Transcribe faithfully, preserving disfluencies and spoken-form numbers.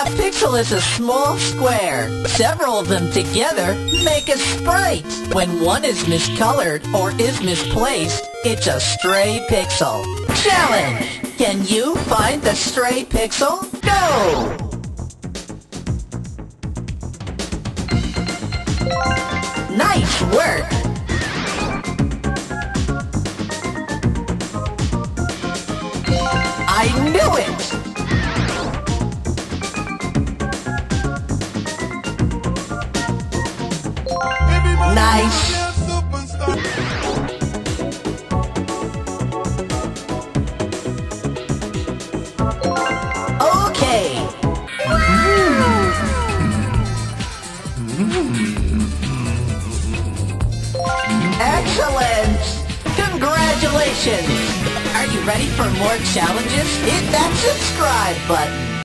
Pixel is a small square. Several of them together make a sprite. When one is miscolored or is misplaced, it's a stray pixel. Challenge! Can you find the stray pixel? Go! Nice work! I knew it! Nice! Okay! Excellent! Congratulations! Are you ready for more challenges? Hit that subscribe button!